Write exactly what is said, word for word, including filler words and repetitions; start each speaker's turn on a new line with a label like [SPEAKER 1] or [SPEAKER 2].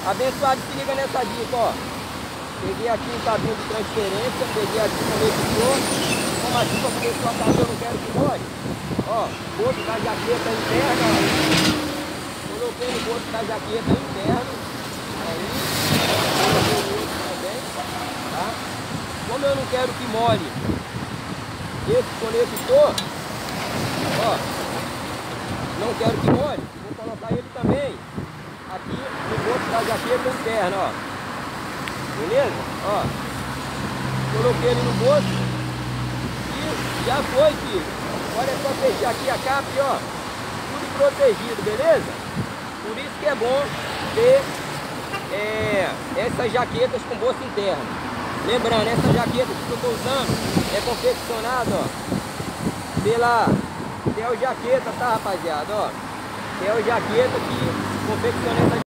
[SPEAKER 1] Abençoado, se liga nessa dica, ó. Peguei aqui um cabinho de transferência, peguei aqui o conector, como aqui para poder sua casa eu não quero que molhe. Ó, bolso da jaqueta interna, ó. Coloquei no bolso da jaqueta interna. Aí, coloquei o outro também, tá? Como eu não quero que molhe esse conector, ó, não quero que molhe, vou colocar ele também aqui no bolso da jaqueta interna, ó. Beleza? Ó, coloquei ele no bolso e já foi, filho. Agora é só fechar aqui a capa e ó, tudo protegido, beleza? Por isso que é bom ter é, essas jaquetas com bolso interno. Lembrando, essa jaqueta que eu estou usando é confeccionada, ó, pela Tel Jaqueta, tá, rapaziada? Ó, Tel Jaqueta que confecciona essa